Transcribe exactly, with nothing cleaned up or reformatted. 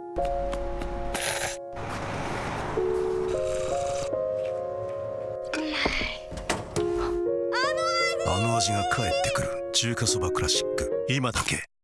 あの味が帰ってくる中華そばクラシック、今だけ。